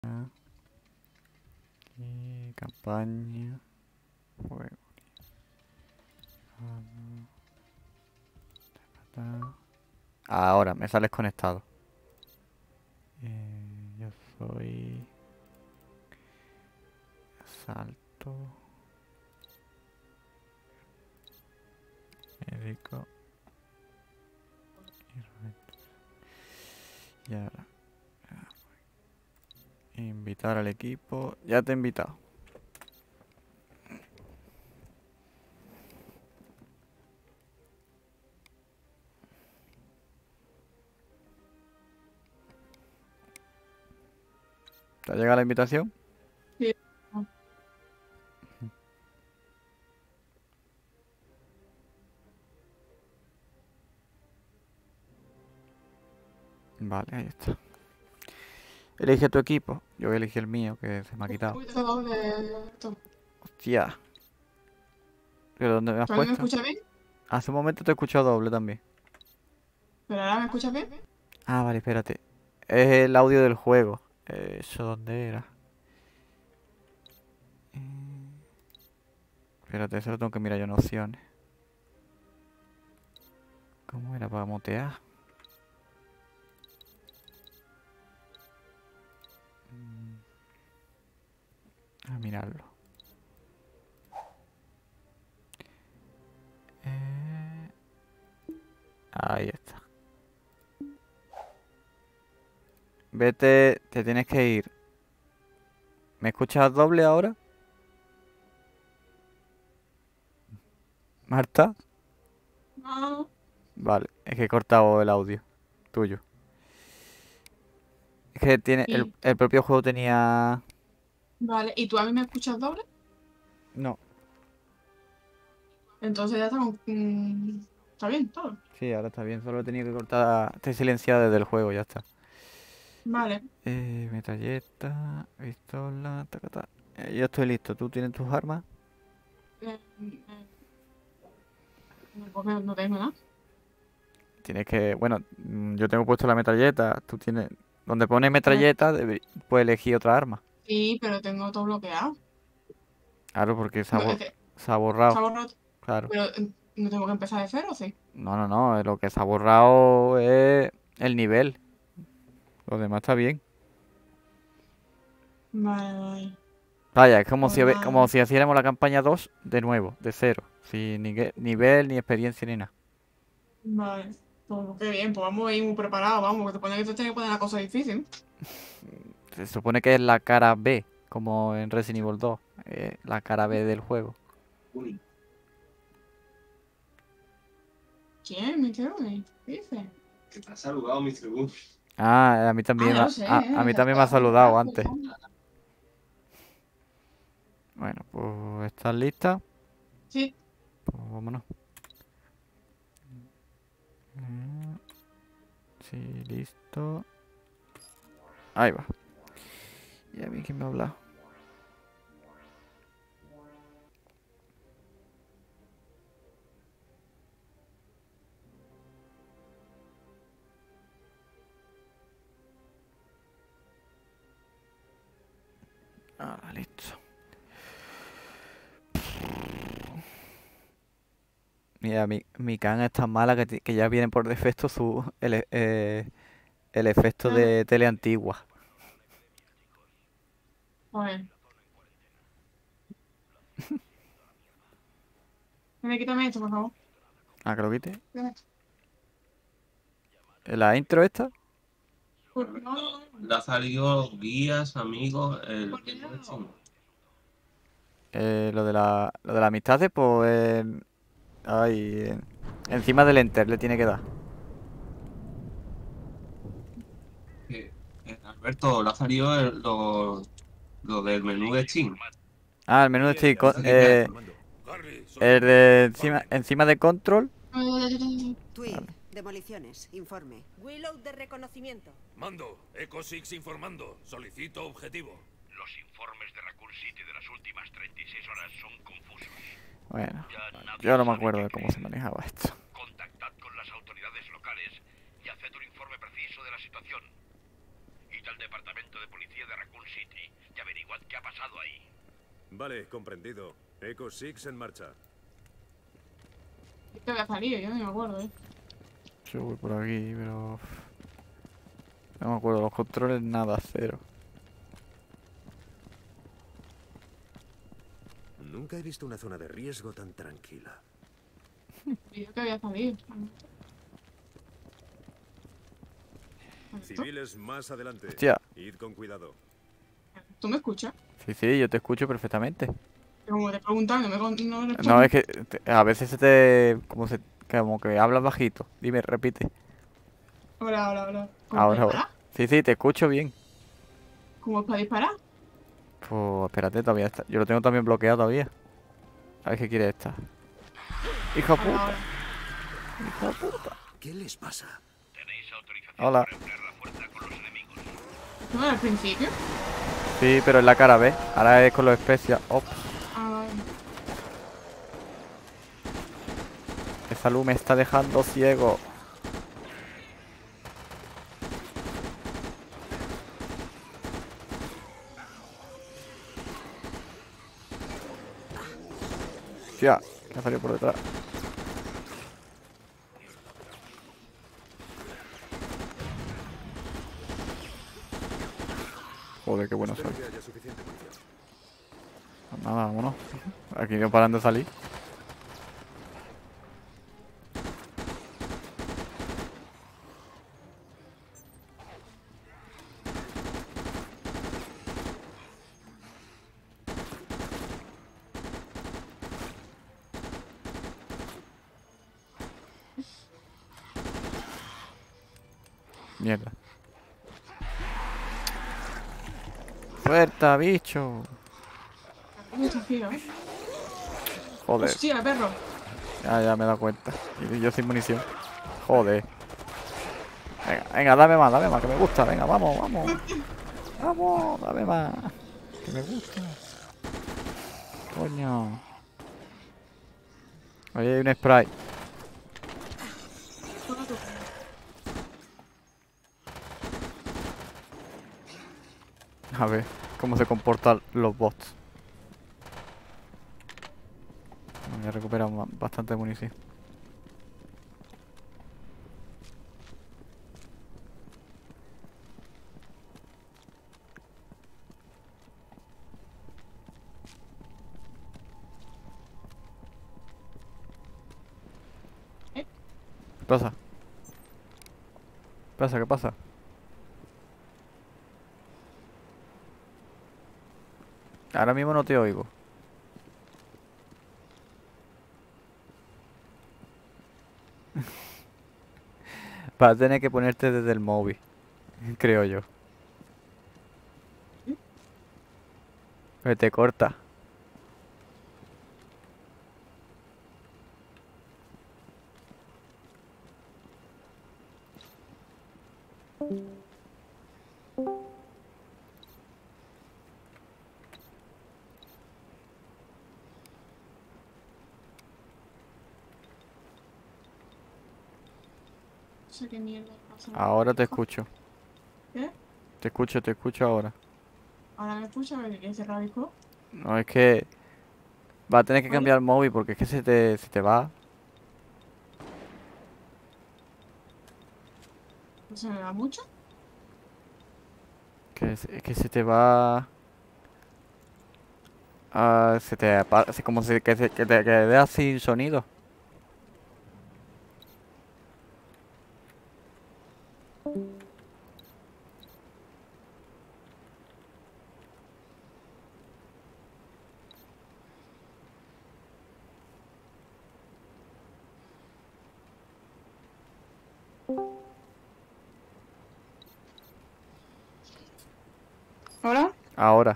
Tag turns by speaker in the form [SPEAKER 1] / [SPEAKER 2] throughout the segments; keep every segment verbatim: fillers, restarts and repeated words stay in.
[SPEAKER 1] Y campaña. Juego. Ahora me sales conectado. Eh, yo soy Salto médico y ahora invitar al equipo. Ya te he invitado. ¿Te ha llegado la invitación?
[SPEAKER 2] Sí.
[SPEAKER 1] Vale, ahí está. Elige tu equipo. Yo voy a elegir el mío, que se me ha quitado.
[SPEAKER 2] Uy, tengo doble esto.
[SPEAKER 1] Hostia. ¿Pero dónde me has
[SPEAKER 2] ¿Pero a mí me
[SPEAKER 1] puesto?
[SPEAKER 2] escucha bien?
[SPEAKER 1] Hace un momento te he escuchado doble también.
[SPEAKER 2] ¿Pero ahora me escucha bien?
[SPEAKER 1] Ah, vale, espérate. Es el audio del juego. Eh, ¿Eso dónde era? Mm, Espérate, eso lo tengo que mirar yo en opciones. ¿Cómo era para motear? Mm, A mirarlo. Eh, Ahí está. Vete, te tienes que ir. ¿Me escuchas doble ahora, Marta?
[SPEAKER 2] No.
[SPEAKER 1] Vale, es que he cortado el audio tuyo. Es que tiene el,
[SPEAKER 2] Y,
[SPEAKER 1] el propio juego tenía...
[SPEAKER 2] vale, ¿y tú a mí me escuchas doble?
[SPEAKER 1] No,
[SPEAKER 2] Entonces ya estamos... mm, está bien, todo.
[SPEAKER 1] sí, ahora está bien. Solo he tenido que cortar... Estoy silenciado desde el juego, ya está.
[SPEAKER 2] Vale.
[SPEAKER 1] Eh, metralleta, pistola, tacata. Eh, yo estoy listo. ¿Tú tienes tus armas?
[SPEAKER 2] Eh, eh, porque no tengo nada.
[SPEAKER 1] Tienes que... Bueno, mm, yo tengo puesto la metralleta. Tú tienes... Donde pone
[SPEAKER 2] Pero,
[SPEAKER 1] metralleta, debe- puedes elegir otra arma.
[SPEAKER 2] sí, pero tengo todo bloqueado.
[SPEAKER 1] Claro, porque se ha,
[SPEAKER 2] No, es
[SPEAKER 1] bor-
[SPEAKER 2] que
[SPEAKER 1] se ha
[SPEAKER 2] se ha
[SPEAKER 1] borrado.
[SPEAKER 2] borrado.
[SPEAKER 1] Claro.
[SPEAKER 2] Pero eh, no tengo que empezar de cero, ¿sí?
[SPEAKER 1] No, no, no. eh, Lo que se ha borrado es el nivel. Lo demás está bien.
[SPEAKER 2] Vale, vale.
[SPEAKER 1] Vaya, es como
[SPEAKER 2] Pues
[SPEAKER 1] si, habe- como
[SPEAKER 2] nada.
[SPEAKER 1] si hiciéramos la campaña dos de nuevo, de cero. Sin nigue- nivel, ni experiencia, ni nada.
[SPEAKER 2] Vale. Pues qué bien, pues vamos a ir muy preparados, vamos, que te pone que te tienes que poner la cosa difícil.
[SPEAKER 1] Se supone que es la cara B, como en Resident Evil dos. eh, la cara B del juego.
[SPEAKER 3] Uy,
[SPEAKER 2] ¿Quién? ¿Me quiero? ¿Qué dices?
[SPEAKER 3] que te ha saludado, mister Wu.
[SPEAKER 1] Ah, a mí
[SPEAKER 2] Ah,
[SPEAKER 1] también,
[SPEAKER 2] ya
[SPEAKER 1] me
[SPEAKER 2] lo
[SPEAKER 1] ha-
[SPEAKER 2] sé,
[SPEAKER 1] a, a
[SPEAKER 2] ¿eh?
[SPEAKER 1] mí
[SPEAKER 2] Ya
[SPEAKER 1] también me ha
[SPEAKER 2] está, un
[SPEAKER 1] saludado
[SPEAKER 2] abrazo,
[SPEAKER 1] antes.
[SPEAKER 2] vamos.
[SPEAKER 1] Bueno, pues ¿estás lista?
[SPEAKER 2] Sí.
[SPEAKER 1] Pues vámonos. Mm, Sí, listo. Ahí va. ¿Y a mí quién me ha hablado? Ah, listo. Mira, mi, mi can es tan mala que, ti- que ya viene por defecto su el, e- eh, el efecto
[SPEAKER 2] Ajá.
[SPEAKER 1] de tele antigua.
[SPEAKER 2] Joder. Dime, quítame esto, por favor.
[SPEAKER 1] Ah, que lo quite.
[SPEAKER 2] Quítame esto.
[SPEAKER 1] La intro esta,
[SPEAKER 2] Por- No, no, no.
[SPEAKER 3] Le ha salido guías, amigos, el
[SPEAKER 2] ¿Por qué no?
[SPEAKER 1] eh, lo de la, lo de la amistad, pues eh, ahí, eh, encima del enter le tiene que dar.
[SPEAKER 3] Que, eh, Alberto, le ha salido el- lo, lo del menú de Steam.
[SPEAKER 1] Ah, el menú de Steam, co-
[SPEAKER 3] Así
[SPEAKER 1] eh,
[SPEAKER 3] que,
[SPEAKER 4] Harry, soy
[SPEAKER 1] el
[SPEAKER 4] yo.
[SPEAKER 1] de encima,
[SPEAKER 4] Harry.
[SPEAKER 1] encima de control.
[SPEAKER 2] Ay, ay, ay, ay, ay.
[SPEAKER 5] Twig,
[SPEAKER 1] Vale.
[SPEAKER 5] demoliciones, informe.
[SPEAKER 6] Willow de reconocimiento.
[SPEAKER 4] Mando, Echo Six informando. Solicito objetivo.
[SPEAKER 7] Los informes de Raccoon City de las últimas treinta y seis horas son confusos.
[SPEAKER 1] Bueno,
[SPEAKER 7] Ya nadie
[SPEAKER 1] yo no me
[SPEAKER 7] sabe
[SPEAKER 1] acuerdo
[SPEAKER 7] qué
[SPEAKER 1] de cómo
[SPEAKER 7] creer.
[SPEAKER 1] se manejaba esto.
[SPEAKER 7] Contactad con las autoridades locales y haced un informe preciso de la situación. Y id al departamento de policía de Raccoon City y averiguad qué ha pasado ahí.
[SPEAKER 8] Vale, comprendido. Echo seis en marcha.
[SPEAKER 2] ¿Qué había salido? Yo no me acuerdo, ¿eh?
[SPEAKER 1] Yo voy por aquí, pero... No me acuerdo, los controles nada, cero.
[SPEAKER 8] Nunca he visto una zona de riesgo tan tranquila.
[SPEAKER 2] Y yo que había salido.
[SPEAKER 8] Civiles más adelante.
[SPEAKER 1] Hostia.
[SPEAKER 8] Id con cuidado.
[SPEAKER 2] ¿Tú me escuchas?
[SPEAKER 1] Sí, sí, yo te escucho perfectamente.
[SPEAKER 2] Como te preguntan, no me con- no respondes.
[SPEAKER 1] No, es que te- a veces se te... Como, se, como que hablas bajito. Dime, repite.
[SPEAKER 2] Ahora, ahora, ahora. ¿Cómo
[SPEAKER 1] Ahora,
[SPEAKER 2] para
[SPEAKER 1] ahora.
[SPEAKER 2] disparar?
[SPEAKER 1] Sí, sí, te escucho bien.
[SPEAKER 2] ¿Cómo es para disparar?
[SPEAKER 1] Pues espérate, todavía está. Yo lo tengo también bloqueado todavía. A ver qué quiere esta. ¡Hijo
[SPEAKER 2] Ahora,
[SPEAKER 1] puta!
[SPEAKER 2] ahora.
[SPEAKER 1] ¡Hijo puta!
[SPEAKER 8] ¿Qué les pasa?
[SPEAKER 7] Tenéis autorización
[SPEAKER 1] Hola.
[SPEAKER 7] para emplear la fuerza con los enemigos.
[SPEAKER 2] ¿No era al principio?
[SPEAKER 1] Sí, pero en la cara, ¿ves? Ahora es con los especias. Ops.
[SPEAKER 2] Ah, vale.
[SPEAKER 1] Esa luz me está dejando ciego. Hostia, que ha salido por detrás. Joder, qué bueno soy.
[SPEAKER 8] Espero que haya suficiente munición.
[SPEAKER 1] Pues nada, vámonos. Aquí no paran de salir. Mierda. Suelta, bicho.
[SPEAKER 2] Mucho frío, ¿eh?
[SPEAKER 1] Joder.
[SPEAKER 2] Hostia, perro.
[SPEAKER 1] Ya, ya me he dado cuenta. Y yo sin munición. Joder. Venga, venga, dame más, dame más, que me gusta. Venga, vamos, vamos. Vamos, dame más. Que me gusta. Coño. Ahí hay un spray.
[SPEAKER 2] Toma tú.
[SPEAKER 1] A ver cómo se comportan los bots. Bueno, ya he recuperado ma- bastante munición.
[SPEAKER 2] ¿Eh?
[SPEAKER 1] ¿Qué pasa? ¿Qué pasa? ¿Qué pasa? Ahora mismo no te oigo. Vas a tener que ponerte desde el móvil, creo yo. Pero te corta.
[SPEAKER 2] No sé qué mierda pasa.
[SPEAKER 1] Ahora te escucho.
[SPEAKER 2] ¿Qué?
[SPEAKER 1] Te escucho, te escucho ahora.
[SPEAKER 2] Ahora me escucha, que quieres cerrar el disco.
[SPEAKER 1] No, es que va a tener que
[SPEAKER 2] ¿Vale?
[SPEAKER 1] cambiar el móvil porque es que se te, se te va.
[SPEAKER 2] ¿No se me da mucho?
[SPEAKER 1] Que es, es que se te va. Ah, se te apa- así como si que, se- que te quedas sin sonido.
[SPEAKER 2] ¿Ahora?
[SPEAKER 1] Ahora.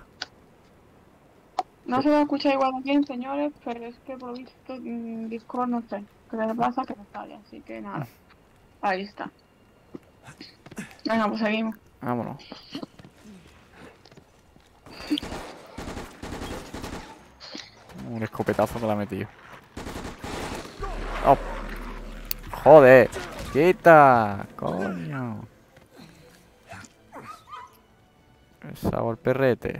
[SPEAKER 2] No se va a escuchar igual bien, señores, pero es que por lo visto mm, Discord no sé. ¿Qué le pasa? Que no sale, así que nada. Ahí está. Venga, pues seguimos.
[SPEAKER 1] Vámonos. Un escopetazo que la ha metido. Oh. Joder. Quita. Coño. Pesado el perrete.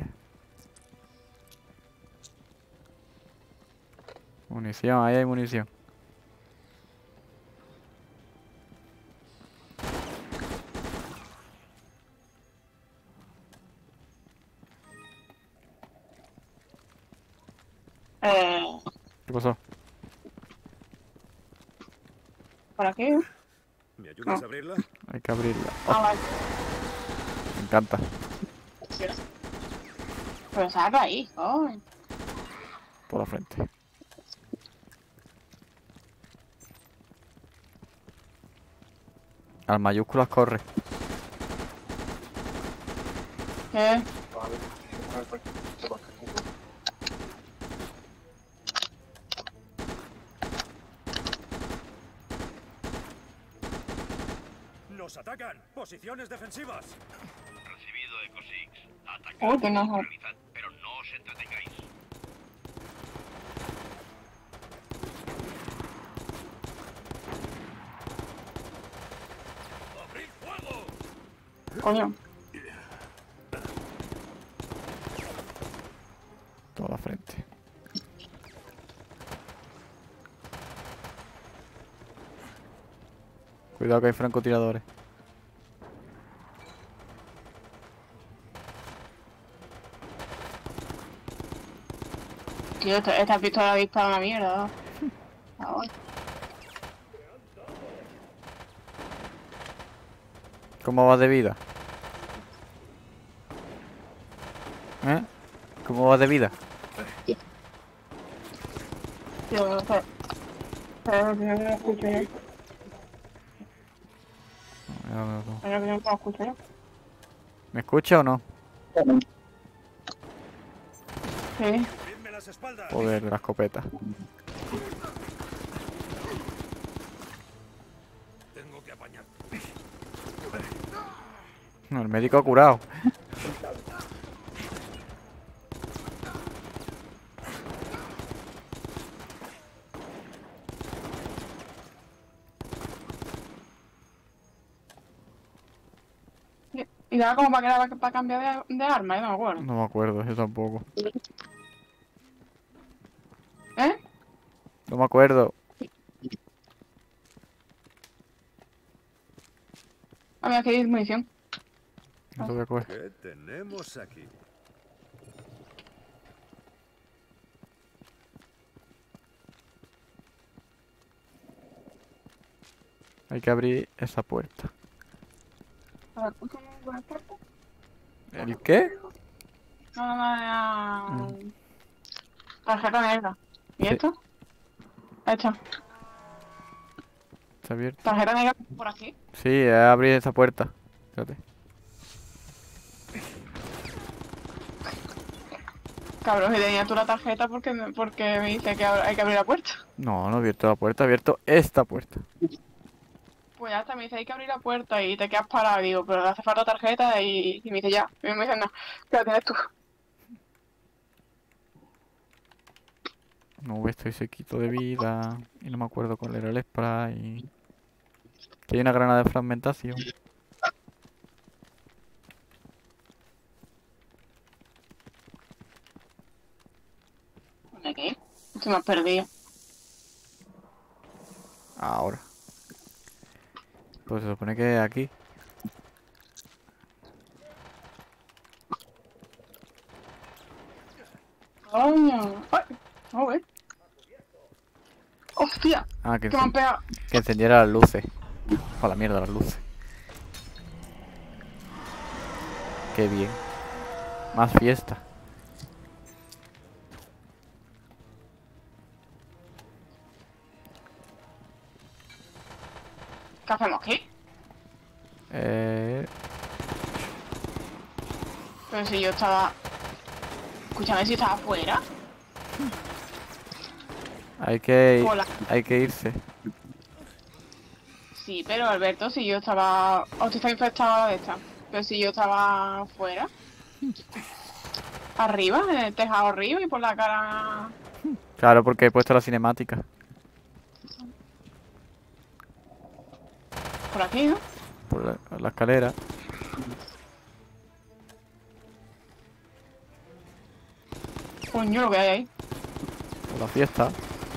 [SPEAKER 1] Munición, ahí hay munición.
[SPEAKER 2] Eh,
[SPEAKER 1] ¿Qué pasó?
[SPEAKER 2] ¿Por aquí?
[SPEAKER 8] ¿Me ayudas
[SPEAKER 2] No.
[SPEAKER 8] a abrirla?
[SPEAKER 1] Hay que abrirla.
[SPEAKER 2] Ah, vale.
[SPEAKER 1] Me encanta.
[SPEAKER 2] Pero saca ahí, ay.
[SPEAKER 1] Por la frente. Al mayúsculas corre.
[SPEAKER 2] ¿Qué?
[SPEAKER 8] ¡Nos atacan! ¡Posiciones defensivas!
[SPEAKER 7] Recibido Eco Six. Atacar
[SPEAKER 2] Oh, que no.
[SPEAKER 7] realizad, pero no os entretengáis.
[SPEAKER 4] ¡Abrid fuego!
[SPEAKER 2] Coño.
[SPEAKER 1] Toda la frente. Cuidado que hay francotiradores.
[SPEAKER 2] Tío, esta, esta pistola dispara una mierda. Ahora.
[SPEAKER 1] ¿Cómo vas de vida? ¿Eh? ¿Cómo vas de vida?
[SPEAKER 2] Tío, no sé. Pero que yo no lo escucho yo.
[SPEAKER 1] No, no, no.
[SPEAKER 2] Pero que yo no lo escucho yo.
[SPEAKER 1] ¿Me escucha o no?
[SPEAKER 2] Sí.
[SPEAKER 8] ¡Abridme las espaldas!
[SPEAKER 1] Joder, de la escopeta.
[SPEAKER 4] Tengo que apañar.
[SPEAKER 1] No, el médico ha curado.
[SPEAKER 2] Y daba como para que era para cambiar de, de arma, yo no me acuerdo.
[SPEAKER 1] No me acuerdo, yo tampoco.
[SPEAKER 2] ¿Eh?
[SPEAKER 1] No me acuerdo.
[SPEAKER 2] A ver, aquí hay munición.
[SPEAKER 1] No te acuerdo.
[SPEAKER 8] ¿Qué tenemos aquí?
[SPEAKER 1] Hay que abrir esa puerta.
[SPEAKER 2] A ver, ¿cómo voy a hacer?
[SPEAKER 1] ¿El qué?
[SPEAKER 2] No, no, no, no. Tarjeta negra. ¿Y
[SPEAKER 1] Sí.
[SPEAKER 2] esto? Esta.
[SPEAKER 1] ¿Está abierto?
[SPEAKER 2] Tarjeta negra por aquí.
[SPEAKER 1] Sí, es abrir esa puerta. Fíjate.
[SPEAKER 2] Cabrón, si tenía tú la tarjeta porque me, porque me dice que ab- hay que abrir la puerta.
[SPEAKER 1] No, no he abierto la puerta, he abierto esta puerta.
[SPEAKER 2] Pues ya está, me dice hay que abrir la puerta y te quedas parado. Digo, pero le hace falta tarjeta y, y me dice ya. Y me dice no, que la tienes tú.
[SPEAKER 1] No, estoy sequito de vida. Y no me acuerdo cuál era el spray. Que hay una granada de fragmentación.
[SPEAKER 2] ¿De qué? Estoy más perdido.
[SPEAKER 1] Ahora. Pues se supone que es aquí.
[SPEAKER 2] Coño. ¡Ay! No, ¿ves? ¡Hostia!
[SPEAKER 1] Ah, que,
[SPEAKER 2] Que me han
[SPEAKER 1] encen-
[SPEAKER 2] pegado.
[SPEAKER 1] que encendiera las luces. Para la mierda las luces. Qué bien. Más fiesta.
[SPEAKER 2] ¿Qué hacemos aquí?
[SPEAKER 1] Eh,
[SPEAKER 2] Pero si yo estaba... Escúchame, si estaba afuera.
[SPEAKER 1] hay que ir-
[SPEAKER 2] Hola.
[SPEAKER 1] hay que irse.
[SPEAKER 2] Sí, pero Alberto, si yo estaba... O te está infectado de esta. Pero si yo estaba afuera. Arriba, en el tejado arriba y por la cara...
[SPEAKER 1] Claro, porque he puesto la cinemática.
[SPEAKER 2] Por aquí, ¿no?
[SPEAKER 1] Por la, la escalera.
[SPEAKER 2] Coño, lo que hay ahí.
[SPEAKER 1] Por la fiesta.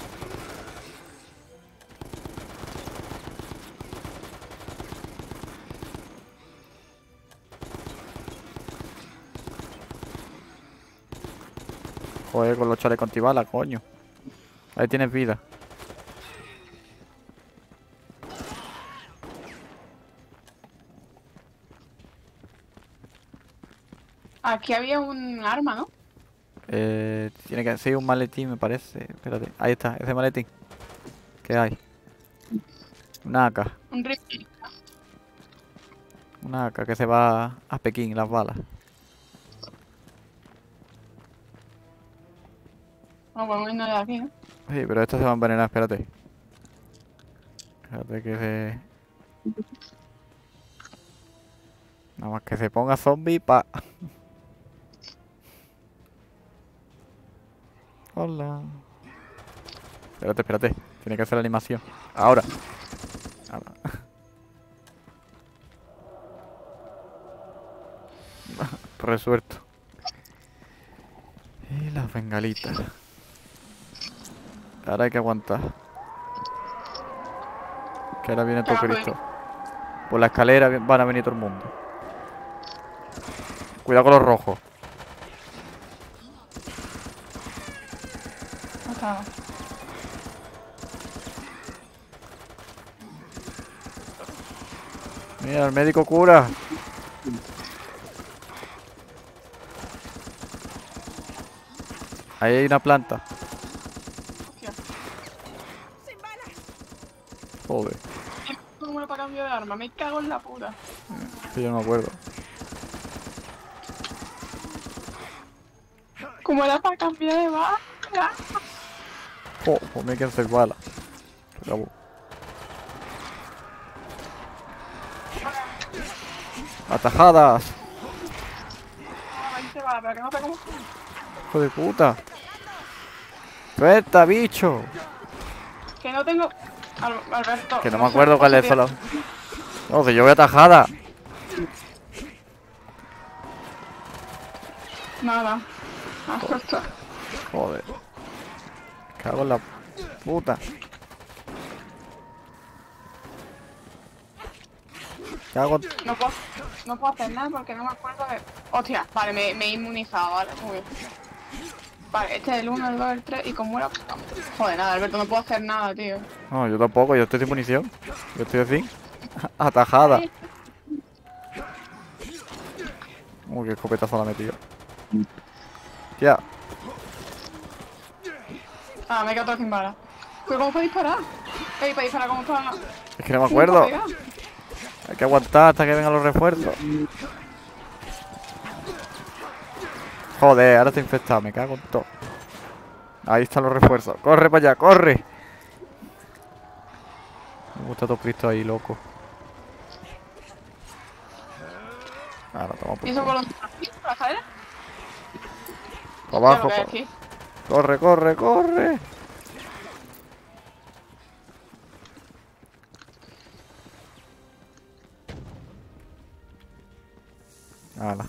[SPEAKER 1] Joder, con los chalecos antibalas, coño. Ahí tienes vida.
[SPEAKER 2] Aquí había un arma, ¿no?
[SPEAKER 1] Eh, tiene que ser un maletín, me parece. Espérate. Ahí está, ese maletín. ¿Qué hay? Una A K.
[SPEAKER 2] Un rifle.
[SPEAKER 1] Una A K que se va a Pekín, las balas.
[SPEAKER 2] No podemos irnos de aquí, ¿no?
[SPEAKER 1] Sí, pero estas se van a envenenar, espérate. Espérate que se... Nada más que se ponga zombie pa... Hola. Espérate, espérate. Tiene que hacer la animación. Ahora. Ahora. Resuelto. Y las bengalitas. Ahora hay que aguantar. Que ahora viene todo
[SPEAKER 2] Claro,
[SPEAKER 1] Cristo. Por la escalera vi- van a venir todo el mundo. Cuidado con los rojos.
[SPEAKER 2] No está.
[SPEAKER 1] Mira, el médico cura. Ahí hay una planta.
[SPEAKER 2] Hostia.
[SPEAKER 1] Joder,
[SPEAKER 2] ¿Cómo para cambio de arma? Me cago en la puta.
[SPEAKER 1] que yo no me acuerdo.
[SPEAKER 2] ¿Cómo era para cambiar de bala?
[SPEAKER 1] Oh, pues me hay que hacer bala. Se acabó. Atajadas.
[SPEAKER 2] veinte balas, pero que no sé cómo.
[SPEAKER 1] Hijo de puta. Suelta, bicho.
[SPEAKER 2] Que no tengo. Al- Alberto.
[SPEAKER 1] Que no me
[SPEAKER 2] sé
[SPEAKER 1] acuerdo
[SPEAKER 2] cómo
[SPEAKER 1] cuál
[SPEAKER 2] se
[SPEAKER 1] es
[SPEAKER 2] tira.
[SPEAKER 1] solo. No, que yo voy atajada.
[SPEAKER 2] Nada. Ah, suelto.
[SPEAKER 1] Joder. Cago en la puta. Cago en...
[SPEAKER 2] No puedo, no puedo hacer nada porque no me acuerdo de. Hostia, vale, me, me he inmunizado, vale, muy bien. Vale, este es el uno, el dos, el tres y como era. Joder, nada, Alberto, no puedo hacer nada, tío.
[SPEAKER 1] No, yo tampoco, yo estoy sin munición. Yo estoy así. Atajada. Uy, qué escopetazo la he metido. Ya.
[SPEAKER 2] Ah, me he quedado sin balas. ¿Pero cómo puedo disparar? Ey, para disparar, ¿cómo está?
[SPEAKER 1] Es que no me acuerdo.
[SPEAKER 2] ¿Cómo puedo pegar?
[SPEAKER 1] Hay que aguantar hasta que vengan los refuerzos. Joder, ahora estoy infectado, me cago en todo. Ahí están los refuerzos. Corre para allá, corre. Me gusta todo Cristo ahí, loco. Ahora toma por
[SPEAKER 2] ¿Y eso
[SPEAKER 1] culo.
[SPEAKER 2] por los aquí, por la escalera?
[SPEAKER 1] Para
[SPEAKER 2] Ya
[SPEAKER 1] abajo,
[SPEAKER 2] lo que hay
[SPEAKER 1] pa-
[SPEAKER 2] aquí.
[SPEAKER 1] corre, corre, corre. Hala.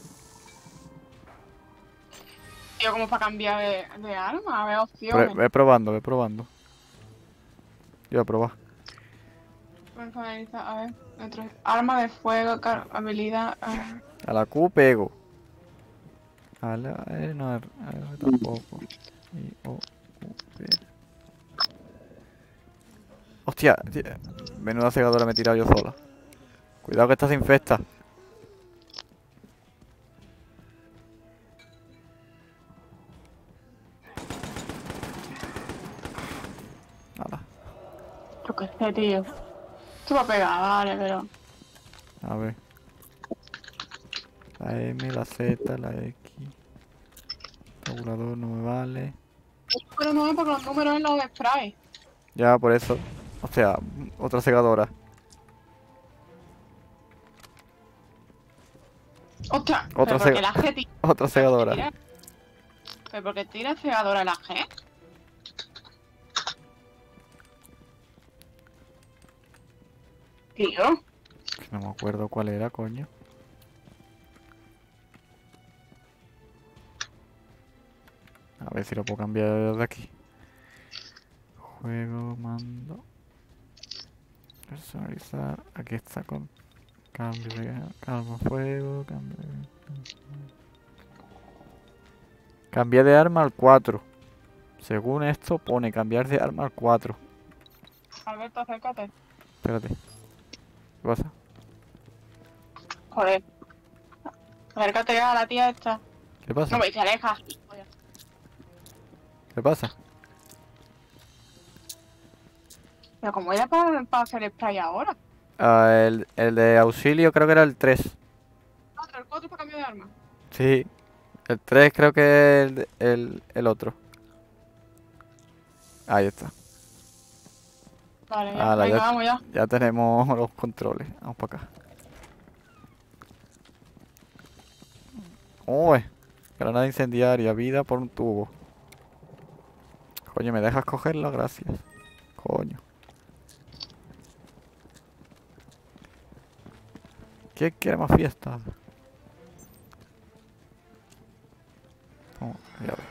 [SPEAKER 2] Tío, como para cambiar de, de arma, a ver
[SPEAKER 1] Pre-
[SPEAKER 2] opciones.
[SPEAKER 1] ve probando, ve probando. Yo voy a probar.
[SPEAKER 2] Personaliza, a ver, dentro. Arma de fuego, car- habilidad. ah.
[SPEAKER 1] A la Q pego. A la R no, a R tampoco. Y O, U, P. Hostia, tía, menuda cegadora me he tirado yo sola. Cuidado que esta se infecta. Hala,
[SPEAKER 2] Yo qué sé, tío. Esto va a pegar, vale, pero.
[SPEAKER 1] a ver. La M, la Z, la X. Tabulador no me vale.
[SPEAKER 2] Pero no es porque los números en los de spray.
[SPEAKER 1] Ya, por eso. O sea, otra segadora.
[SPEAKER 2] Ostras,
[SPEAKER 1] Otra
[SPEAKER 2] pero porque
[SPEAKER 1] sega-
[SPEAKER 2] la G tira.
[SPEAKER 1] Otra segadora.
[SPEAKER 2] tira- Pero porque tira cegadora la G. Tío.
[SPEAKER 1] Que no me acuerdo cuál era, coño. A ver si lo puedo cambiar de aquí. Juego, mando. Personalizar. Aquí está con cambio de calma, fuego, cambio de... Cambiar de arma al cuatro. Según esto pone cambiar de arma al cuatro.
[SPEAKER 2] Alberto, acércate.
[SPEAKER 1] Espérate. ¿Qué pasa?
[SPEAKER 2] Joder. Acércate a la tía esta.
[SPEAKER 1] ¿Qué pasa?
[SPEAKER 2] No me se aleja. Joder.
[SPEAKER 1] ¿Qué pasa?
[SPEAKER 2] Pero como era para, para hacer spray ahora.
[SPEAKER 1] Ah, el, el de auxilio creo que era el tres.
[SPEAKER 2] Cuatro, el cuatro para cambio de arma.
[SPEAKER 1] Sí. El tres creo que es el, el, el otro. Ahí está.
[SPEAKER 2] Vale, ya.
[SPEAKER 1] Ala,
[SPEAKER 2] Venga,
[SPEAKER 1] ya,
[SPEAKER 2] vamos ya.
[SPEAKER 1] ya tenemos los controles. Vamos para acá. Uy, granada incendiaria, vida por un tubo. Coño, ¿me dejas cogerla? Gracias. Coño. ¿Quién quiere más fiesta? Oh, ya ves.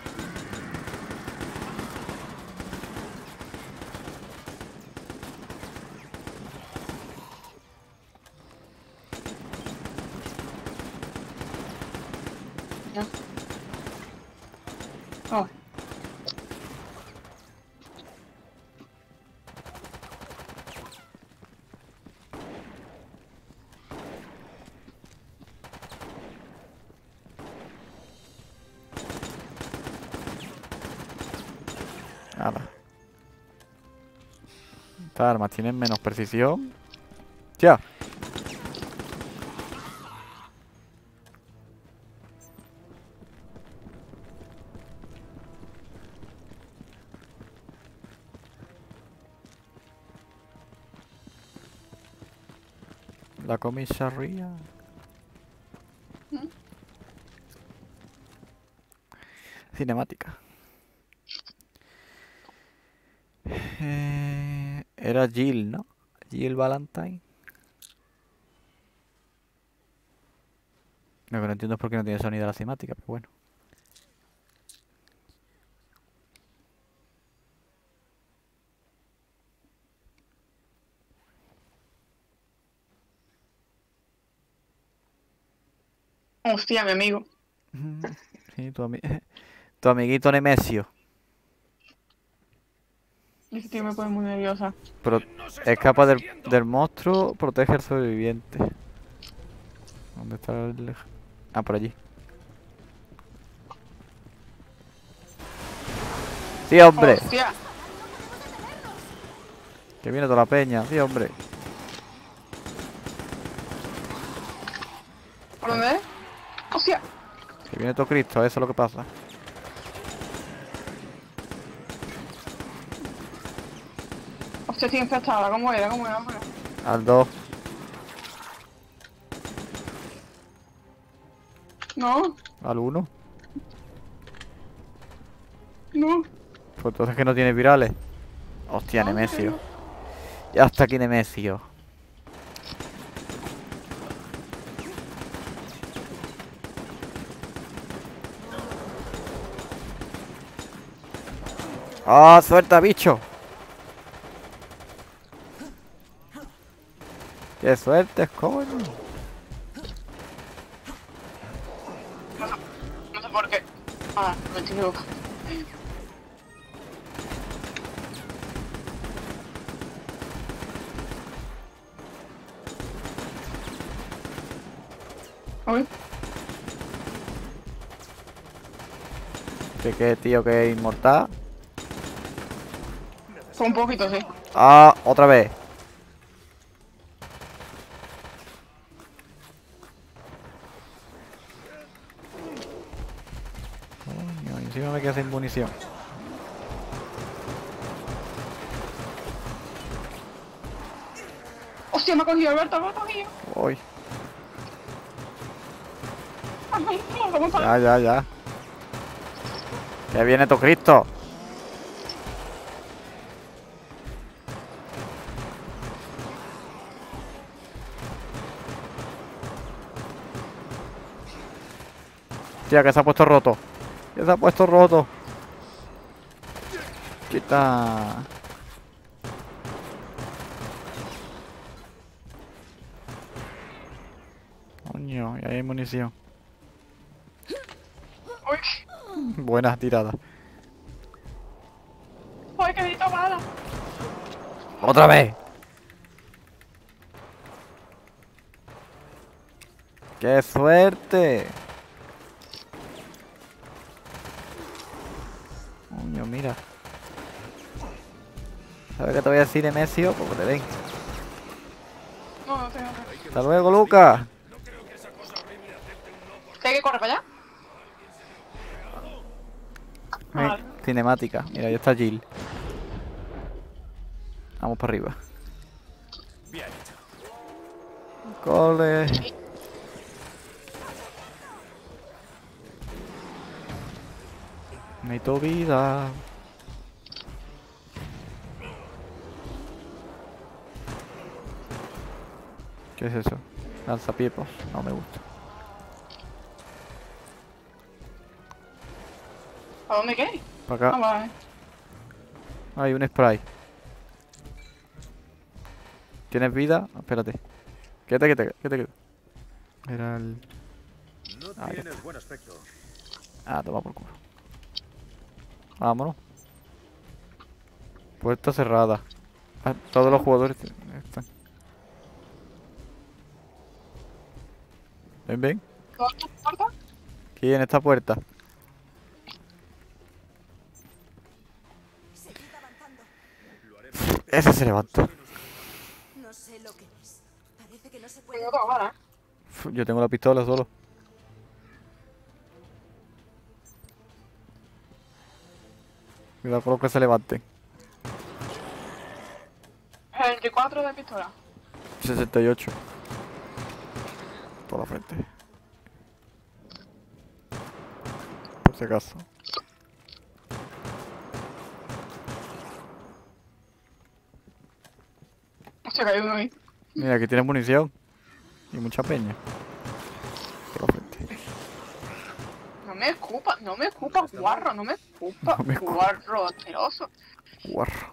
[SPEAKER 2] Ya. Oh.
[SPEAKER 1] Nada. Estas armas tienen menos precisión. Ya. La comisaría. Cinemática. Eh, era Jill, ¿no? Jill Valentine. Lo que no entiendo es por qué no tiene sonido la cinemática, pero bueno.
[SPEAKER 2] Hostia, mi amigo.
[SPEAKER 1] Sí, tu, ami- tu amiguito Nemesio.
[SPEAKER 2] Este tío me pone muy nerviosa.
[SPEAKER 1] Pro- escapa del, del monstruo, protege al sobreviviente. ¿Dónde está el...? Ah, por allí. Sí, hombre.
[SPEAKER 2] Hostia.
[SPEAKER 1] Que viene toda la peña. Sí, hombre.
[SPEAKER 2] ¿Por dónde es? Hostia.
[SPEAKER 1] Que viene todo Cristo, eso es lo que pasa.
[SPEAKER 2] Hostia, estoy infectada. ¿Cómo era? ¿Cómo era? ¿Cómo era?
[SPEAKER 1] Al dos.
[SPEAKER 2] No,
[SPEAKER 1] Al uno.
[SPEAKER 2] no.
[SPEAKER 1] Pues entonces que no tiene virales. Hostia,
[SPEAKER 2] No,
[SPEAKER 1] Nemesio.
[SPEAKER 2] no.
[SPEAKER 1] Ya está aquí Nemesio. ¡Ah, suelta, bicho! ¡Qué suerte, coño!
[SPEAKER 2] No sé por qué. Ah, me equivoco. Uy,
[SPEAKER 1] ¿Qué, qué, tío, que es inmortal?
[SPEAKER 2] fue un poquito, sí.
[SPEAKER 1] ¡Ah, otra vez! Coño, encima me quedé sin munición.
[SPEAKER 2] Hostia, me ha cogido Alberto, me ha cogido.
[SPEAKER 1] Uy,
[SPEAKER 2] Ay, no, vamos para.
[SPEAKER 1] ya, ya, ya. Que viene todo Cristo. Tía, que se ha puesto roto. Que se ha puesto roto. Quita. Coño, y ahí hay munición.
[SPEAKER 2] Uy,
[SPEAKER 1] Buena tirada.
[SPEAKER 2] uy, que necesito bala.
[SPEAKER 1] ¡Otra vez! ¡Qué suerte! Coño, mira. ¿Sabes qué te voy a decir, Nemesio? Porque te ven.
[SPEAKER 2] No, no tengo.
[SPEAKER 1] Hasta luego, Lucas.
[SPEAKER 2] ¿Hay que correr para allá?
[SPEAKER 1] Eh,
[SPEAKER 2] Vale.
[SPEAKER 1] cinemática. Mira, ahí está Jill. Vamos para arriba.
[SPEAKER 8] Bien hecho.
[SPEAKER 1] Cole. Necesito vida. ¿Qué es eso? Lanzapiepos. No me gusta.
[SPEAKER 2] ¿A dónde qué?
[SPEAKER 1] Para
[SPEAKER 2] Ah,
[SPEAKER 1] acá.
[SPEAKER 2] vale.
[SPEAKER 1] Hay un spray. ¿Tienes vida? Espérate. Quédate, quédate, quédate, quédate. Era el...
[SPEAKER 8] No
[SPEAKER 1] Ahí
[SPEAKER 8] tienes buen aspecto.
[SPEAKER 1] Ah, toma por culo. Vámonos. Puerta cerrada. Ah, todos los jugadores están. Ven, ven.
[SPEAKER 2] ¿Dónde está la puerta?
[SPEAKER 1] Aquí en esta puerta.
[SPEAKER 5] Seguid avanzando.
[SPEAKER 1] Ese se levanta.
[SPEAKER 5] No sé lo que es. Parece que no se
[SPEAKER 2] Pues
[SPEAKER 5] puede.
[SPEAKER 2] yo tengo bala.
[SPEAKER 1] Uf, yo tengo la pistola solo. Cuidado con los que se levanten.
[SPEAKER 2] El veinticuatro de pistola.
[SPEAKER 1] sesenta y ocho. Por la frente. Por si acaso.
[SPEAKER 2] Hostia, que hay uno ahí.
[SPEAKER 1] Mira, aquí tienes munición. Y mucha peña. Por la frente.
[SPEAKER 2] No me escupa, no me escupa, guarro, no me escupa,
[SPEAKER 1] No me escupa.
[SPEAKER 2] guarro, asqueroso.
[SPEAKER 1] Guarro.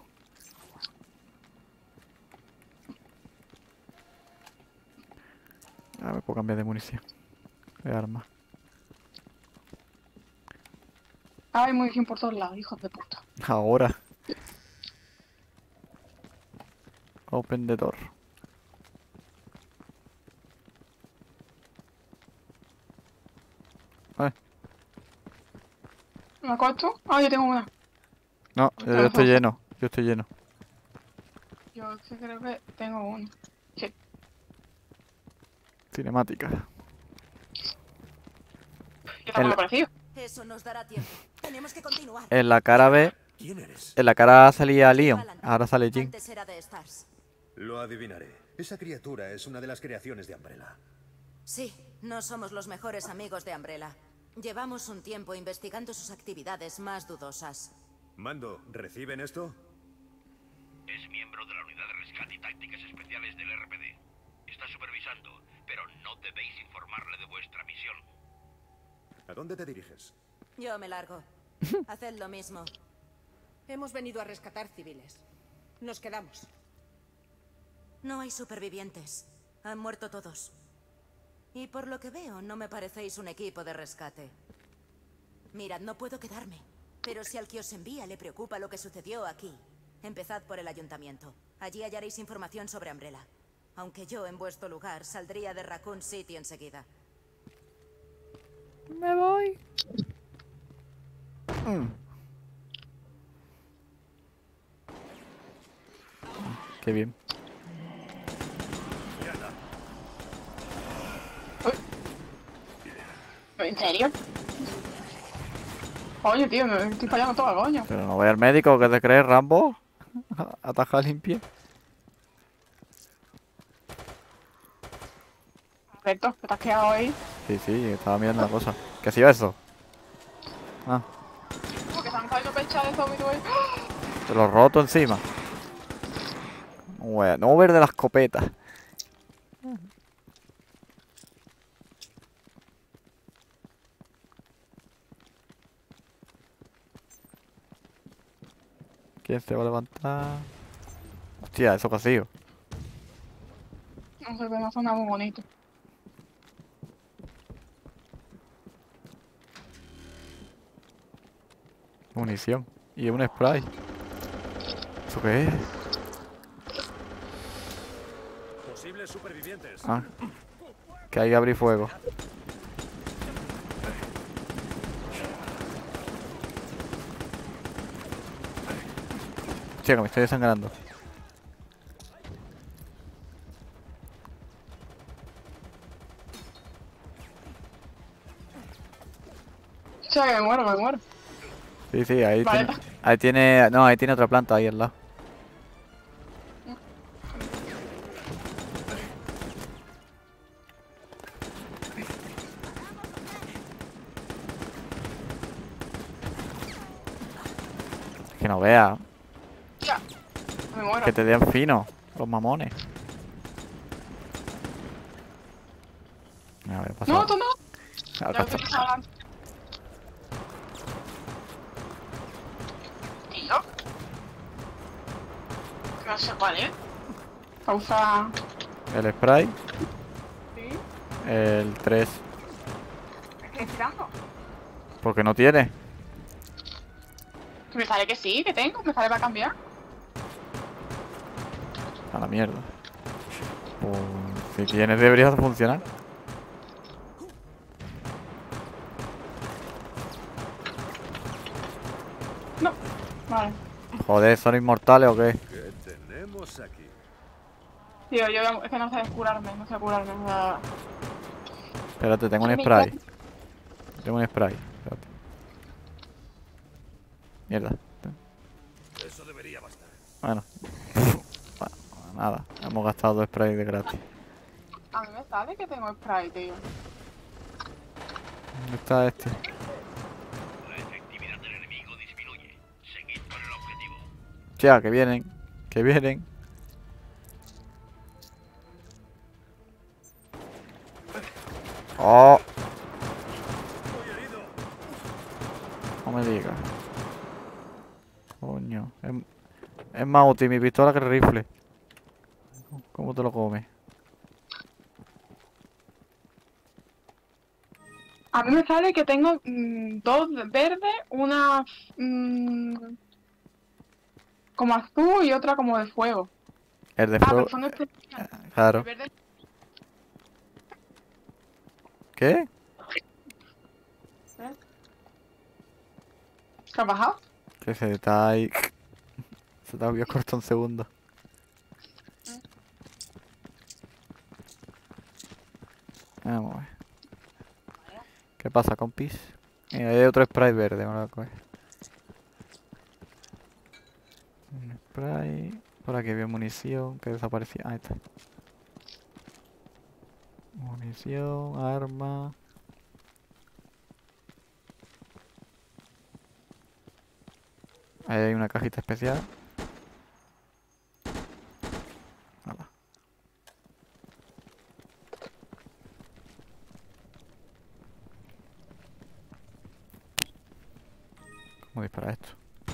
[SPEAKER 1] Ah, me puedo cambiar de munición. De arma.
[SPEAKER 2] Hay munición por todos lados, hijos de puta.
[SPEAKER 1] Ahora. Open the door. Vale.
[SPEAKER 2] ¿Me acuesto? Ah, yo tengo una.
[SPEAKER 1] No, yo, yo estoy lleno. Yo estoy lleno.
[SPEAKER 2] Yo sí creo que tengo una. Sí.
[SPEAKER 1] Cinemática.
[SPEAKER 2] Yo también
[SPEAKER 1] El-
[SPEAKER 2] me ha parecido.
[SPEAKER 5] Eso nos dará tiempo. Tenemos que continuar.
[SPEAKER 1] En la cara B.
[SPEAKER 8] ¿Quién eres?
[SPEAKER 1] En la cara A salía Leon. Ahora sale Jin.
[SPEAKER 5] Antes era de Stars.
[SPEAKER 8] Lo adivinaré. Esa criatura es una de las creaciones de Umbrella.
[SPEAKER 5] Sí, no somos los mejores amigos de Umbrella. Llevamos un tiempo investigando sus actividades más dudosas.
[SPEAKER 8] Mando, ¿reciben esto?
[SPEAKER 7] Es miembro de la Unidad de Rescate y Tácticas Especiales del R P D. Está supervisando, pero no debéis informarle de vuestra misión.
[SPEAKER 8] ¿A dónde te diriges?
[SPEAKER 5] Yo me largo. Haced lo mismo.
[SPEAKER 6] Hemos venido a rescatar civiles. Nos quedamos.
[SPEAKER 5] No hay supervivientes. Han muerto todos. Y por lo que veo, no me parecéis un equipo de rescate. Mirad, no puedo quedarme. Pero si al que os envía le preocupa lo que sucedió aquí, empezad por el ayuntamiento. Allí hallaréis información sobre Umbrella. Aunque yo, en vuestro lugar, saldría de Raccoon City enseguida.
[SPEAKER 1] Me voy. Mm. Qué bien.
[SPEAKER 2] ¿En serio? Coño, tío, me estoy fallando todo, coño.
[SPEAKER 1] Pero no voy al médico, ¿qué te crees, Rambo? Ataja limpia.
[SPEAKER 2] Perfecto, que te has quedado ahí.
[SPEAKER 1] Sí, sí, estaba mirando una cosa. ¿Qué ha sido eso? Ah,
[SPEAKER 2] Porque se han caído pechas de zombies, güey.
[SPEAKER 1] te lo he roto encima. Bueno, no ver de la escopeta. ¿Quién se va a levantar? Hostia, eso que ha sido.
[SPEAKER 2] No sé, pero no suena muy bonito.
[SPEAKER 1] Munición. Y un spray. ¿Eso qué es?
[SPEAKER 8] Posibles supervivientes.
[SPEAKER 1] Ah. Que hay que abrir fuego. Hostia, que me estoy desangrando.
[SPEAKER 2] O sea, que me muero, me muero.
[SPEAKER 1] Sí, sí, ahí
[SPEAKER 2] Vale.
[SPEAKER 1] tiene, ahí tiene... No, ahí tiene otra planta ahí al lado. Que no vea.
[SPEAKER 2] Ya. Me muero.
[SPEAKER 1] Que te den fino. Los mamones. A ver, pasa.
[SPEAKER 2] No, tú no.
[SPEAKER 1] Acá
[SPEAKER 2] Ya
[SPEAKER 1] está.
[SPEAKER 2] estoy hablando. Tío. Que no sé cuál es. Causa.
[SPEAKER 1] El spray.
[SPEAKER 2] Sí.
[SPEAKER 1] El tres.
[SPEAKER 2] Estoy tirando.
[SPEAKER 1] Porque no tiene.
[SPEAKER 2] Que me sale que sí, que tengo. Me sale para cambiar.
[SPEAKER 1] A la mierda. Pues, si tienes debería de funcionar.
[SPEAKER 2] No. Vale.
[SPEAKER 1] Joder, ¿son inmortales o qué?
[SPEAKER 8] ¿Qué tenemos aquí?
[SPEAKER 2] Tío, yo es que no sé curarme, no sé curarme. O sea,
[SPEAKER 1] Espérate, tengo un
[SPEAKER 2] Mi
[SPEAKER 1] spray.
[SPEAKER 2] cara.
[SPEAKER 1] Tengo un spray. Espérate. Mierda.
[SPEAKER 4] Eso debería bastar.
[SPEAKER 1] Bueno. Bueno, nada. Hemos gastado dos sprays de gratis.
[SPEAKER 2] a mí me sale que tengo spray, tío.
[SPEAKER 1] ¿Dónde está este?
[SPEAKER 7] La efectividad del enemigo disminuye. Seguid con el objetivo.
[SPEAKER 1] Ya, que vienen. Que vienen. Oh. No me digas. Coño. Es, es más útil mi pistola que el rifle. ¿Cómo te lo comes?
[SPEAKER 2] A mí me sale que tengo mm, dos verdes, una mm, como azul y otra como de fuego.
[SPEAKER 1] El de
[SPEAKER 2] Ah,
[SPEAKER 1] fuego.
[SPEAKER 2] pero son especiales.
[SPEAKER 1] Claro.
[SPEAKER 2] El verde-
[SPEAKER 1] ¿Qué?
[SPEAKER 2] ¿Qué ha bajado?
[SPEAKER 1] Que se está ahí. Se te había cortado un segundo. Vamos a ver. ¿Qué pasa, compis? Mira, hay otro spray verde, me lo voy a coger. Un spray. Por aquí había munición que desaparecía. Ahí está. Munición, arma. Ahí hay una cajita especial. Nada. ¿Cómo dispara esto?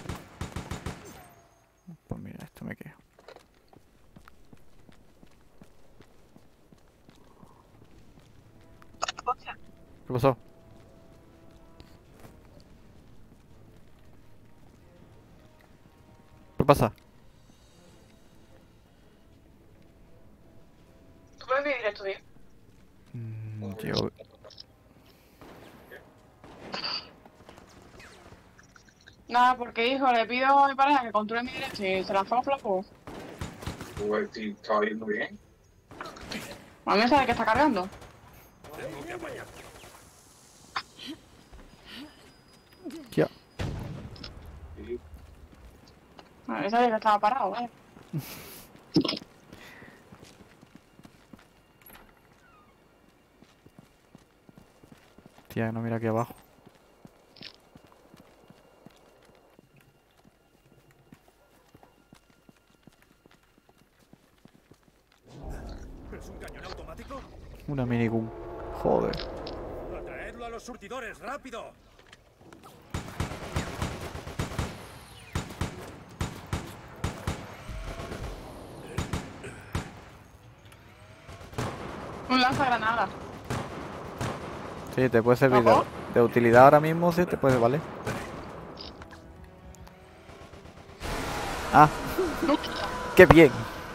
[SPEAKER 1] Pues mira, esto me quedo. ¿Qué pasó? ¿Qué pasa?
[SPEAKER 2] ¿Tú puedes vivir esto, tío?
[SPEAKER 1] Mm, yo...
[SPEAKER 2] Nada, porque hijo, le pido a mi pareja que controle mi derecho y se lanzó a flaco.
[SPEAKER 3] Pues si está yendo bien.
[SPEAKER 2] A mí me sale que está cargando.
[SPEAKER 4] Tengo que apañar.
[SPEAKER 1] Ya.
[SPEAKER 2] A mí me sale que estaba parado, vaya.
[SPEAKER 1] Tía, no mira aquí abajo.
[SPEAKER 8] ¿Es un cañón automático?
[SPEAKER 1] Una minigun. Joder.
[SPEAKER 8] ¡Atraedlo a los surtidores, rápido!
[SPEAKER 2] Un lanzagranada.
[SPEAKER 1] Sí, te puede servir de,
[SPEAKER 2] ¿Ojo?
[SPEAKER 1] de utilidad ahora mismo, sí, te puede valer. Ah, qué bien.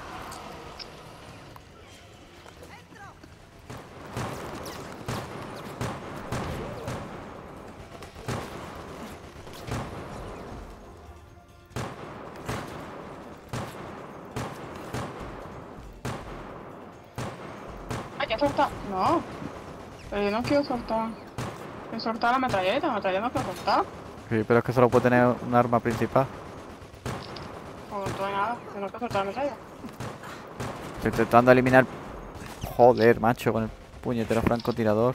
[SPEAKER 2] Hay que soltar. No. Pero yo no quiero soltar. Quiero soltar la metralleta. La metralleta no quiero soltar.
[SPEAKER 1] Sí, pero es que solo puede tener un arma principal.
[SPEAKER 2] O no tengo nada. Yo no quiero soltar la metralleta.
[SPEAKER 1] Estoy intentando eliminar... Joder, macho, con el puñetero francotirador.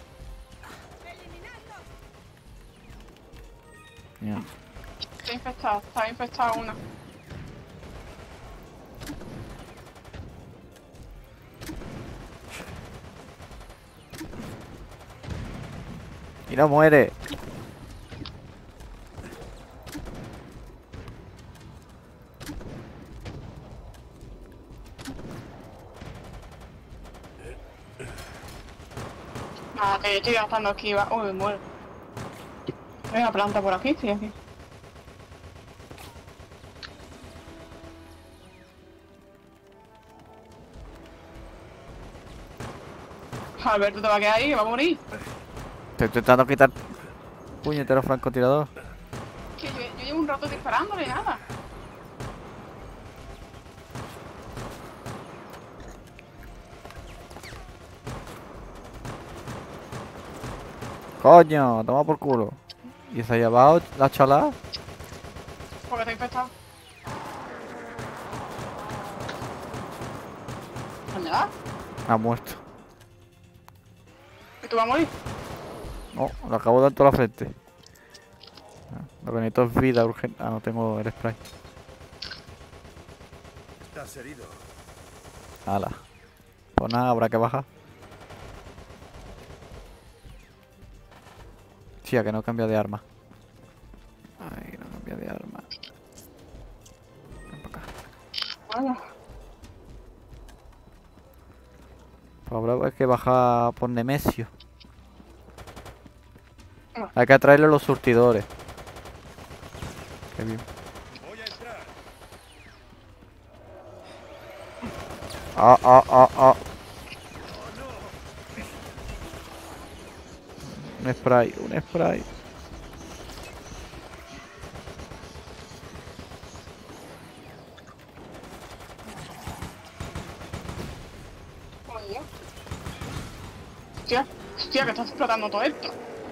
[SPEAKER 1] Mira.
[SPEAKER 2] Estoy infectada. Estaba infectada una.
[SPEAKER 1] Y no muere.
[SPEAKER 2] Nada, que yo estoy gastando aquí. Va. Uy, me muero. Hay una planta por aquí, sí, aquí. Alberto te va a quedar ahí, que va a morir.
[SPEAKER 1] Estoy intentando quitar puñetero francotirador.
[SPEAKER 2] Que yo, yo llevo un rato disparándole y nada.
[SPEAKER 1] Coño, toma por culo. ¿Y esa ahí abajo, la chalada?
[SPEAKER 2] Porque está infectado. ¿Dónde va?
[SPEAKER 1] Ha muerto.
[SPEAKER 2] ¿Y tú vas a morir?
[SPEAKER 1] No, lo acabo de dar en toda la frente. Ah, lo que necesito es vida urgente. Ah, no tengo el spray.
[SPEAKER 8] Estás herido.
[SPEAKER 1] Hala. Pues nada, habrá que bajar. Sí, a que no cambia de arma. Ay, no cambia de arma. Ven para acá.
[SPEAKER 2] Bueno.
[SPEAKER 1] Pues habrá que bajar por Nemesio.
[SPEAKER 2] Ah.
[SPEAKER 1] Hay que atraerle los surtidores. Qué bien.
[SPEAKER 8] Voy a entrar.
[SPEAKER 1] Ah, ah, ah, ah. Un spray, un spray.
[SPEAKER 2] Coño. Hostia, hostia, que estás explotando todo esto.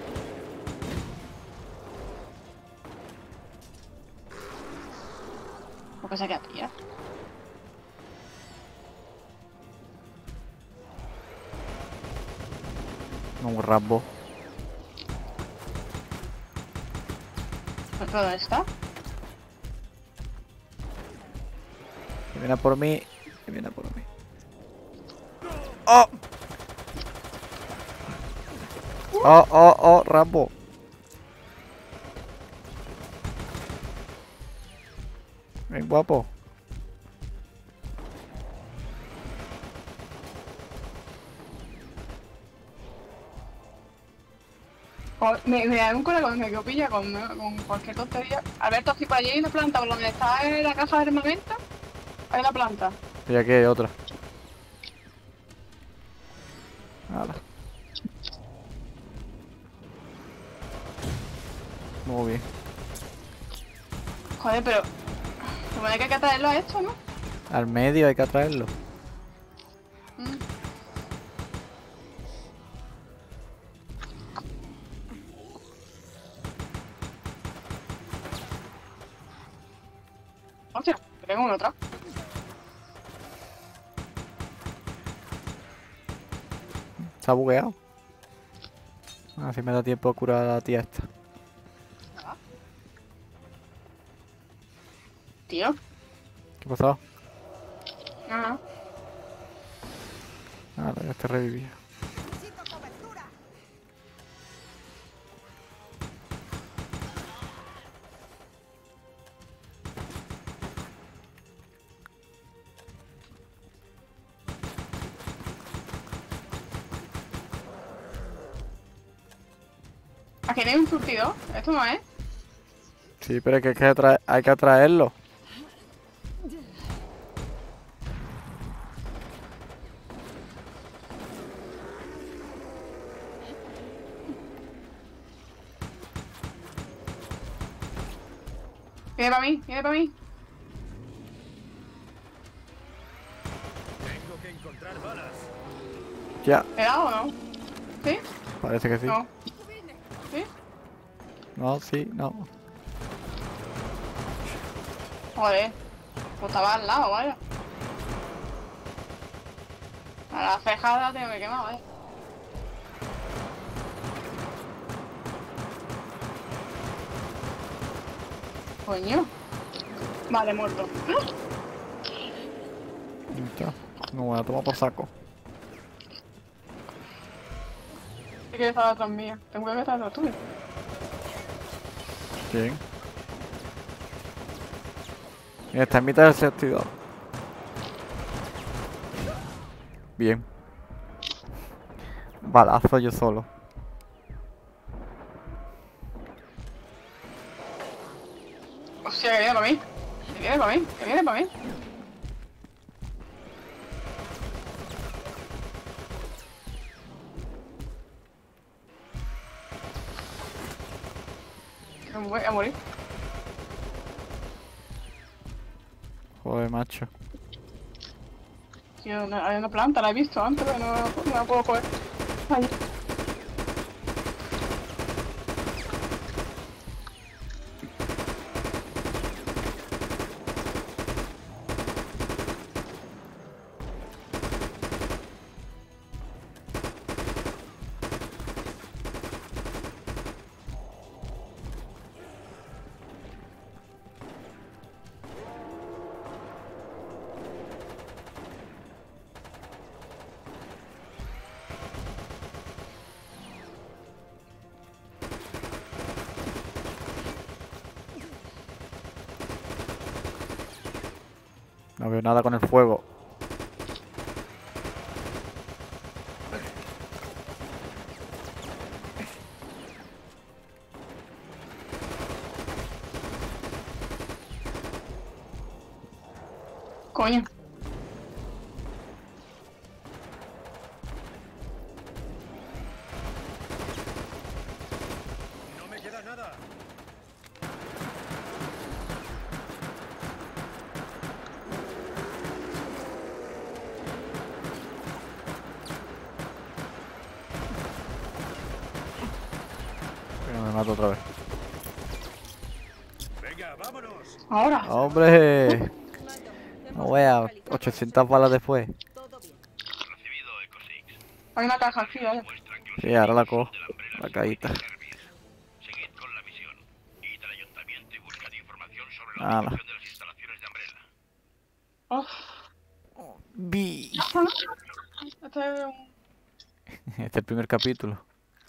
[SPEAKER 2] ¿Por qué se queda tía?
[SPEAKER 1] Un Rambo.
[SPEAKER 2] ¿Pero dónde está?
[SPEAKER 1] Que viene a por mí. Que viene a por mí. ¡Oh! ¡Oh, oh, oh! Rambo. Ven, guapo.
[SPEAKER 2] O- Me, me da un colega que me pilla con, con cualquier tontería. Alberto, si por allí hay una planta, por donde está eh, la caja de armamento, hay una planta.
[SPEAKER 1] Y aquí hay otra. Hala. Muy bien.
[SPEAKER 2] Joder, pero... Supone que hay que traerlo a esto, ¿no?
[SPEAKER 1] Al medio hay que atraerlo.
[SPEAKER 2] Mm. Hostia, que tengo uno atrás.
[SPEAKER 1] Se ha bugueado. Así me da tiempo a curar a la tía esta.
[SPEAKER 2] Tío.
[SPEAKER 1] ¿Qué ha pasado?
[SPEAKER 2] Ajá.
[SPEAKER 1] Ah, ya está revivido.
[SPEAKER 2] Aquí no hay un surtido. Esto no es.
[SPEAKER 1] Sí, pero es que hay que, atra- hay que atraerlo.
[SPEAKER 2] Viene para mí, viene para mí.
[SPEAKER 8] Tengo que encontrar balas.
[SPEAKER 1] Ya,
[SPEAKER 2] ¿Le he dado o no? ¿Sí?
[SPEAKER 1] parece que sí.
[SPEAKER 2] No. ¿Sí?
[SPEAKER 1] No, sí, no.
[SPEAKER 2] Joder. Pues estaba al lado, vaya. A la ceja la tengo que quemar, vaya. Coño. Vale, muerto.
[SPEAKER 1] Ya. No voy a tomar por saco.
[SPEAKER 2] ¿Qué quieres estar detrás mía? Tengo que estar detrás tuyo.
[SPEAKER 1] Bien. Mira, está en mitad del sentido. Bien. Balazo yo solo.
[SPEAKER 2] Hostia, que viene para mí. Que viene para mí. Que viene para mí. Que me voy a morir.
[SPEAKER 1] Joder, macho.
[SPEAKER 2] Tío, no- hay una planta, la he visto antes, pero no, no la puedo coger. Ay.
[SPEAKER 1] No veo nada con el fuego.
[SPEAKER 2] Coño.
[SPEAKER 8] No me queda nada.
[SPEAKER 1] Pero me mato otra vez.
[SPEAKER 8] Venga, vámonos.
[SPEAKER 2] Ahora.
[SPEAKER 1] ¡Hombre! No vea, ochocientas balas después.
[SPEAKER 7] Recibido, Eco Six.
[SPEAKER 2] Hay una caja aquí, vale.
[SPEAKER 7] Muestran que los
[SPEAKER 1] Sí, ahora la
[SPEAKER 7] enemigos
[SPEAKER 1] cojo.
[SPEAKER 7] de la Umbrella
[SPEAKER 1] La
[SPEAKER 7] son
[SPEAKER 1] caíta.
[SPEAKER 7] muy serbios. Seguid con la misión. Id al ayuntamiento y buscad información sobre la
[SPEAKER 1] Ala.
[SPEAKER 7] ubicación de las instalaciones de Umbrella.
[SPEAKER 2] Oh.
[SPEAKER 1] Vi.
[SPEAKER 2] Este es un...
[SPEAKER 1] Este es el primer capítulo.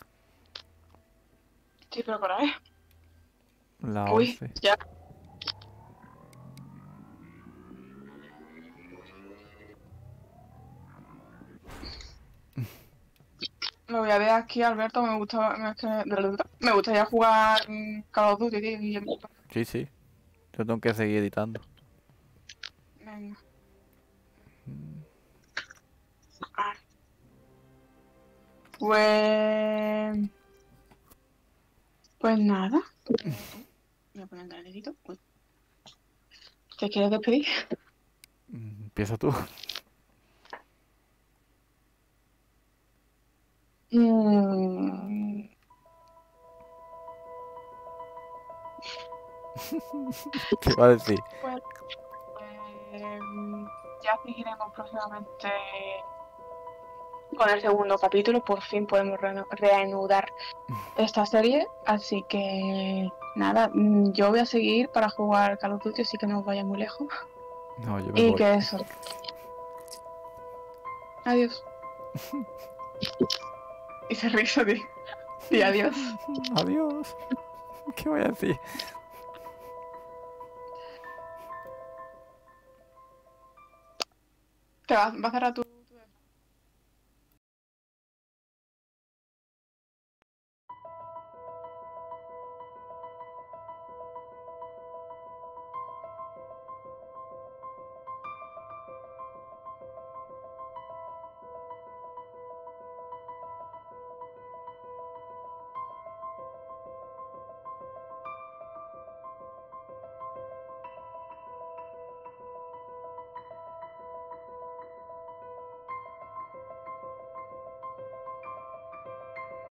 [SPEAKER 2] Sí, pero por ahí.
[SPEAKER 1] La
[SPEAKER 2] Uy,
[SPEAKER 1] once.
[SPEAKER 2] ya. Me voy a ver aquí, Alberto, me gusta, me, me gustaría jugar mm, Call of Duty, tío, y yo-
[SPEAKER 1] Sí, sí. Yo tengo que seguir editando.
[SPEAKER 2] venga. Ah. Pues... Pues nada. Voy a poner el granecito. Uy. ¿Te quieres despedir?
[SPEAKER 1] Mm, Empieza tú.
[SPEAKER 2] Mm,
[SPEAKER 1] ¿Qué va a decir?
[SPEAKER 2] Pues, em, ya seguiremos próximamente con el segundo capítulo. Por fin podemos reanu- reanudar esta serie. Así que nada, mm, yo voy a seguir para jugar Call of Duty, así que no os vayáis muy lejos.
[SPEAKER 1] No, yo me
[SPEAKER 2] Y
[SPEAKER 1] voy.
[SPEAKER 2] que eso. Adiós. Y se ríe, tío. Y adiós.
[SPEAKER 1] Adiós. ¿Qué voy a decir?
[SPEAKER 2] Te vas, vas a cerrar tu...